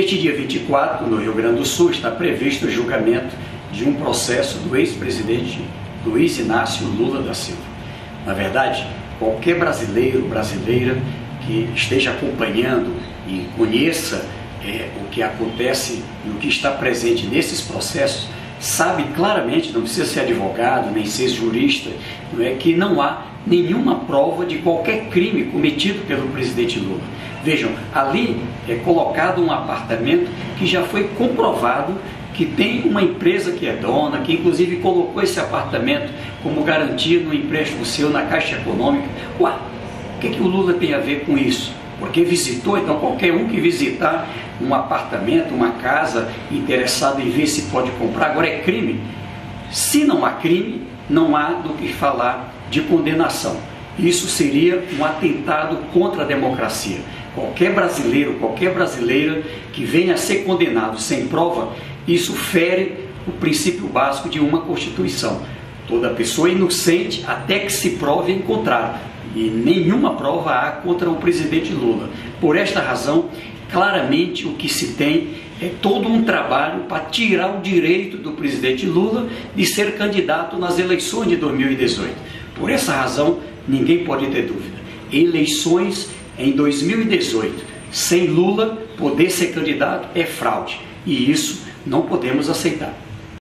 Neste dia 24, no Rio Grande do Sul, está previsto o julgamento de um processo do ex-presidente Luiz Inácio Lula da Silva. Na verdade, qualquer brasileiro, brasileira que esteja acompanhando e conheça o que acontece e o que está presente nesses processos, sabe claramente, não precisa ser advogado, nem ser jurista, não é, que não há nenhuma prova de qualquer crime cometido pelo presidente Lula. Vejam, ali é colocado um apartamento que já foi comprovado que tem uma empresa que é dona, que inclusive colocou esse apartamento como garantia no empréstimo seu na Caixa Econômica. Ué, o que o Lula tem a ver com isso? Porque visitou, então qualquer um que visitar um apartamento, uma casa, interessado em ver se pode comprar, agora é crime. Se não há crime, não há do que falar de condenação. Isso seria um atentado contra a democracia. Qualquer brasileiro, qualquer brasileira que venha a ser condenado sem prova, isso fere o princípio básico de uma Constituição. Toda pessoa é inocente até que se prove em contrário. E nenhuma prova há contra o presidente Lula. Por esta razão, claramente o que se tem é todo um trabalho para tirar o direito do presidente Lula de ser candidato nas eleições de 2018. Por essa razão, ninguém pode ter dúvida. Eleições em 2018, sem Lula poder ser candidato, é fraude. E isso não podemos aceitar.